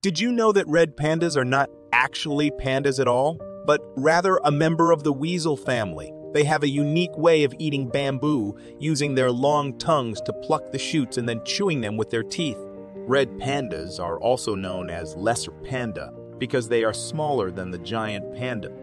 Did you know that red pandas are not actually pandas at all, but rather a member of the weasel family? They have a unique way of eating bamboo, using their long tongues to pluck the shoots and then chewing them with their teeth. Red pandas are also known as lesser panda because they are smaller than the giant panda.